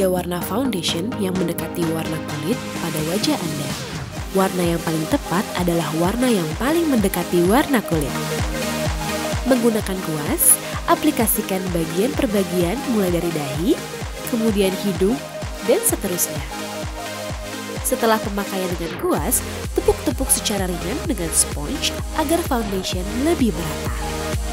3 warna foundation yang mendekati warna kulit pada wajah Anda. Warna yang paling tepat adalah warna yang paling mendekati warna kulit. Menggunakan kuas, aplikasikan bagian per bagian mulai dari dahi, kemudian hidung, dan seterusnya. Setelah pemakaian dengan kuas, tepuk-tepuk secara ringan dengan sponge agar foundation lebih merata.